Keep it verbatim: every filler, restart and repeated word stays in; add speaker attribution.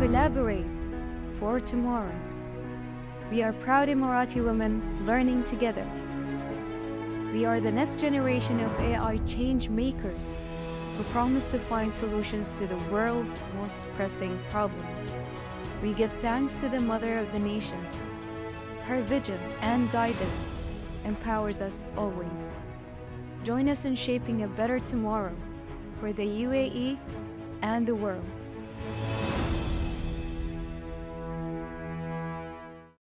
Speaker 1: collaborate for tomorrow. We are proud Emirati women learning together. We are the next generation of A I change makers who promise to find solutions to the world's most pressing problems. We give thanks to the mother of the nation. Her vision and guidance empowers us always. Join us in shaping a better tomorrow for the U A E and the world.